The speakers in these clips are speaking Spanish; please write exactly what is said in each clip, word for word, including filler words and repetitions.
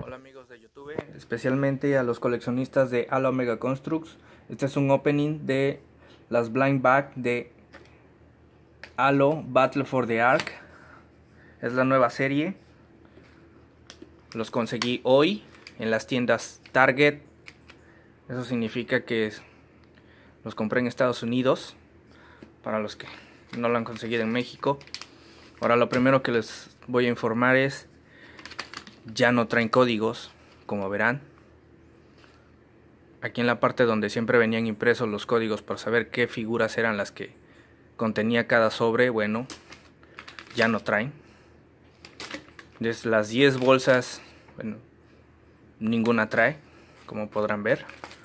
Hola amigos de YouTube, especialmente a los coleccionistas de Halo Omega Constructs. Este es un opening de las blind bag de Halo Battle for the Ark. Es la nueva serie. Los conseguí hoy en las tiendas Target. Eso significa que los compré en Estados Unidos, para los que no lo han conseguido en México. Ahora lo primero que les voy a informar es: ya no traen códigos, como verán. Aquí en la parte donde siempre venían impresos los códigos para saber qué figuras eran las que contenía cada sobre, bueno, ya no traen. De las diez bolsas, bueno, ninguna trae, como podrán ver.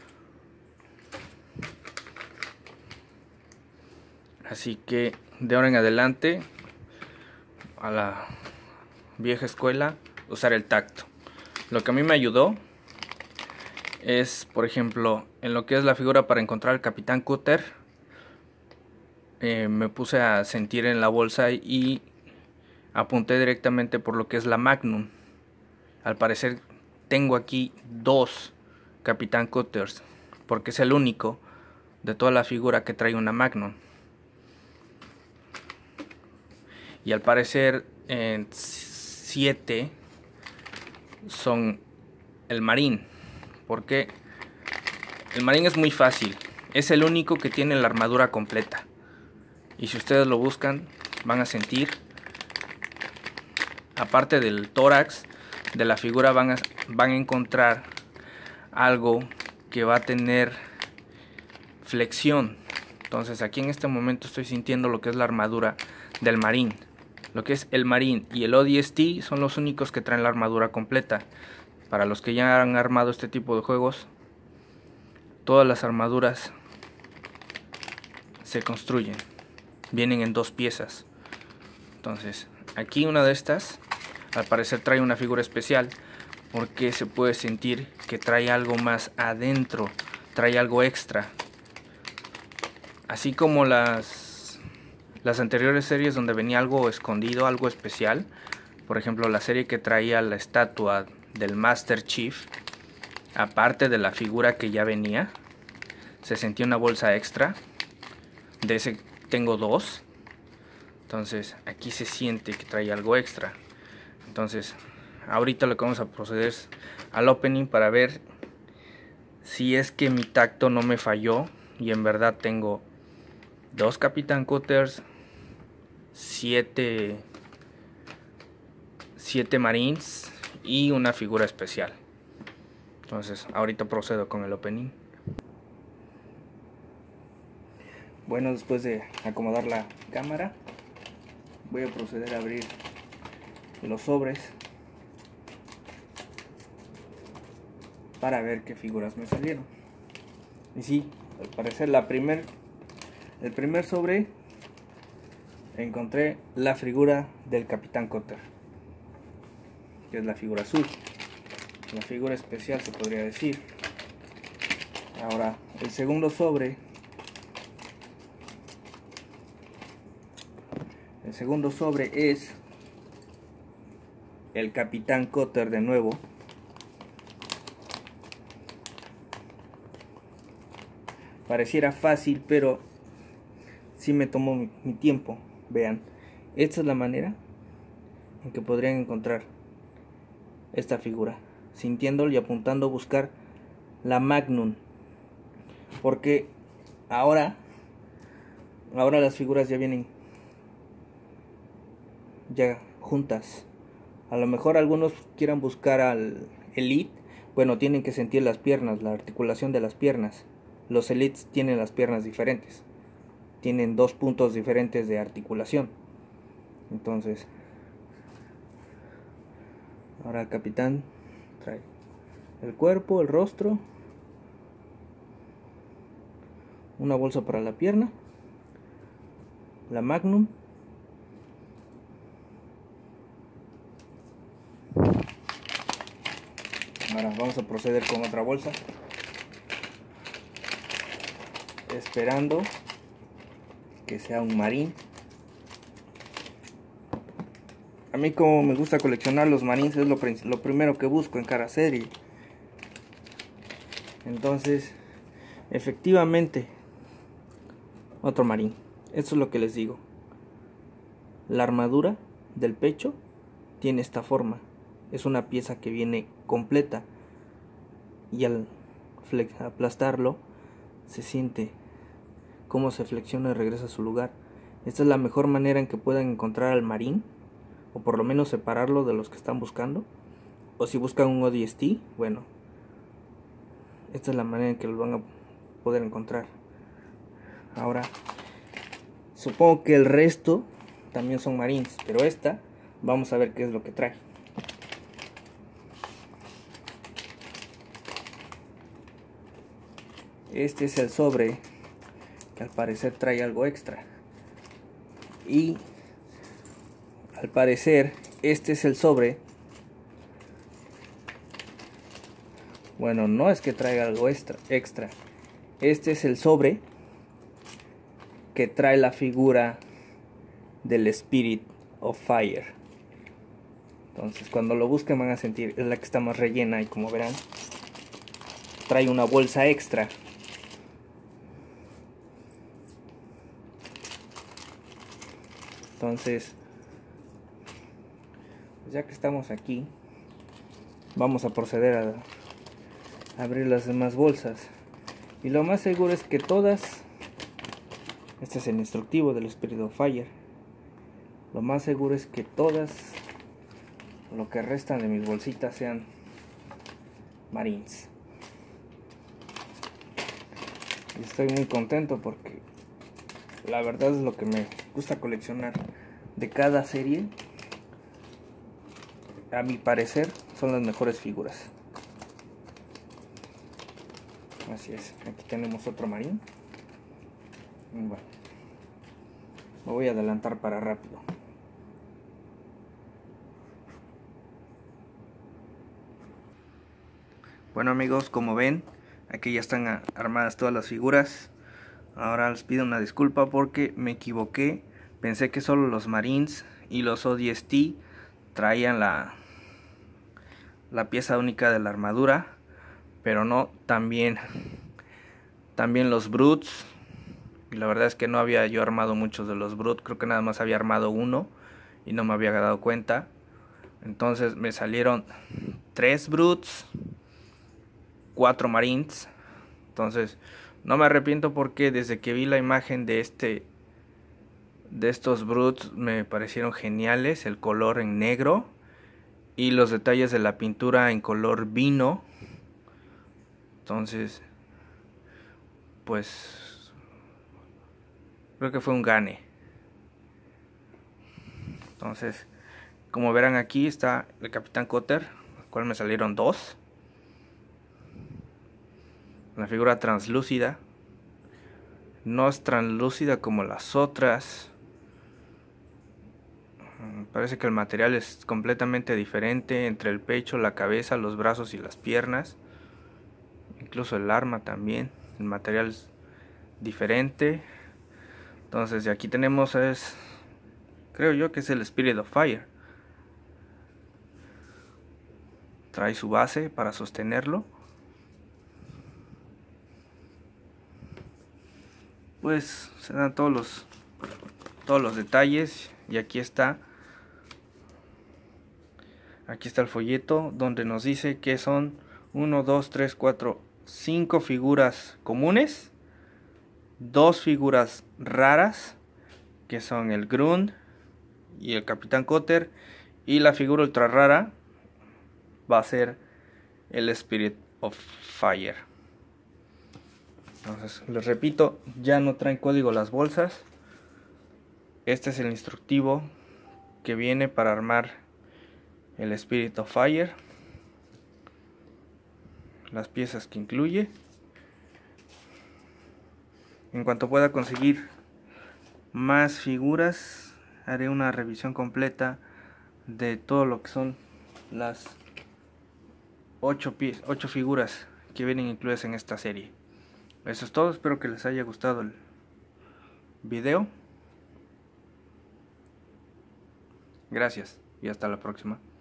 Así que de ahora en adelante, a la vieja escuela, usar el tacto. Lo que a mí me ayudó es, por ejemplo, en lo que es la figura para encontrar al Capitán Cutter, eh, me puse a sentir en la bolsa y apunté directamente por lo que es la Magnum. Al parecer tengo aquí dos Capitán Cutters, porque es el único de toda la figura que trae una Magnum. Y al parecer en siete son el Marine. Porque el Marine es muy fácil, es el único que tiene la armadura completa. Y si ustedes lo buscan, van a sentir, aparte del tórax de la figura, van a, van a encontrar algo que va a tener flexión. Entonces aquí en este momento estoy sintiendo lo que es la armadura del Marine. Lo que es el Marine y el O D S T son los únicos que traen la armadura completa. Para los que ya han armado este tipo de juegos, todas las armaduras se construyen, vienen en dos piezas. Entonces aquí una de estas al parecer trae una figura especial, porque se puede sentir que trae algo más adentro, trae algo extra. Así como las las anteriores series donde venía algo escondido, algo especial. Por ejemplo, la serie que traía la estatua del Master Chief, aparte de la figura que ya venía, se sentía una bolsa extra. De ese tengo dos. Entonces aquí se siente que trae algo extra. Entonces ahorita lo que vamos a proceder es al opening para ver si es que mi tacto no me falló y en verdad tengo dos Capitán Cutters, siete siete Marines y una figura especial. Entonces ahorita procedo con el opening. Bueno, después de acomodar la cámara, voy a proceder a abrir los sobres para ver qué figuras me salieron. Y sí, al parecer la primer, el primer sobre encontré la figura del Capitán Cutter, que es la figura azul, la figura especial se podría decir. Ahora el segundo sobre, el segundo sobre es el Capitán Cutter de nuevo. Pareciera fácil, pero sí me tomó mi, mi tiempo. Vean, esta es la manera en que podrían encontrar esta figura, sintiéndolo y apuntando a buscar la Magnum, porque ahora ahora las figuras ya vienen ya juntas. A lo mejor algunos quieran buscar al Elite. Bueno, tienen que sentir las piernas, la articulación de las piernas. Los Elites tienen las piernas diferentes, tienen dos puntos diferentes de articulación. Entonces ahora el Capitán trae el cuerpo, el rostro, una bolsa para la pierna, la Magnum, ahora vamos a proceder con otra bolsa, esperando que sea un Marine. a mí como me gusta coleccionar los Marines, es lo, lo primero que busco en cada serie. Entonces, efectivamente, otro Marine. Eso es lo que les digo. La armadura del pecho tiene esta forma. Es una pieza que viene completa. Y al aplastarlo, se siente cómo se flexiona y regresa a su lugar. Esta es la mejor manera en que puedan encontrar al Marine, o por lo menos separarlo de los que están buscando. O si buscan un O D S T, bueno, esta es la manera en que lo van a poder encontrar. Ahora, supongo que el resto también son Marines, pero esta, vamos a ver qué es lo que trae. Este es el sobre, que al parecer trae algo extra. Y al parecer este es el sobre. Bueno, no es que traiga algo extra, extra. Este es el sobre que trae la figura del Spirit of Fire. Entonces cuando lo busquen van a sentir, es la que está más rellena, y como verán trae una bolsa extra. Entonces, ya que estamos aquí, vamos a proceder a abrir las demás bolsas. Y lo más seguro es que todas, este es el instructivo del Spirit of Fire, lo más seguro es que todas, lo que restan de mis bolsitas, sean Marines. Y estoy muy contento porque la verdad es lo que me gusta coleccionar de cada serie. A mi parecer son las mejores figuras. Así es, aquí tenemos otro Marine. Bueno, me voy a adelantar para rápido. Bueno amigos, como ven, aquí ya están armadas todas las figuras. Ahora les pido una disculpa porque me equivoqué. Pensé que solo los Marines y los O D S T traían la, la pieza única de la armadura. Pero no, también, también los Brutes. Y la verdad es que no había yo armado muchos de los Brutes. Creo que nada más había armado uno y no me había dado cuenta. Entonces me salieron tres Brutes, cuatro Marines. Entonces no me arrepiento porque desde que vi la imagen de este de estos Brutes me parecieron geniales. El color en negro y los detalles de la pintura en color vino. Entonces, pues creo que fue un gane. Entonces, como verán, aquí está el Capitán Cutter, al cual me salieron dos. La figura translúcida. No es translúcida como las otras. Parece que el material es completamente diferente entre el pecho, la cabeza, los brazos y las piernas. Incluso el arma también. El material es diferente. Entonces, de aquí tenemos es, creo yo que es el Spirit of Fire. Trae su base para sostenerlo. Pues se dan todos los todos los detalles. Y aquí está. Aquí está el folleto donde nos dice que son uno, dos, tres, cuatro, cinco figuras comunes, dos figuras raras, que son el Grunt y el Capitán Cutter, y la figura ultra rara va a ser el Spirit of Fire. Entonces, les repito, ya no traen código las bolsas. Este es el instructivo que viene para armar el Spirit of Fire. Las piezas que incluye. En cuanto pueda conseguir más figuras, haré una revisión completa de todo lo que son las ocho figuras que vienen incluidas en esta serie. Eso es todo, espero que les haya gustado el video. Gracias. y hasta la próxima.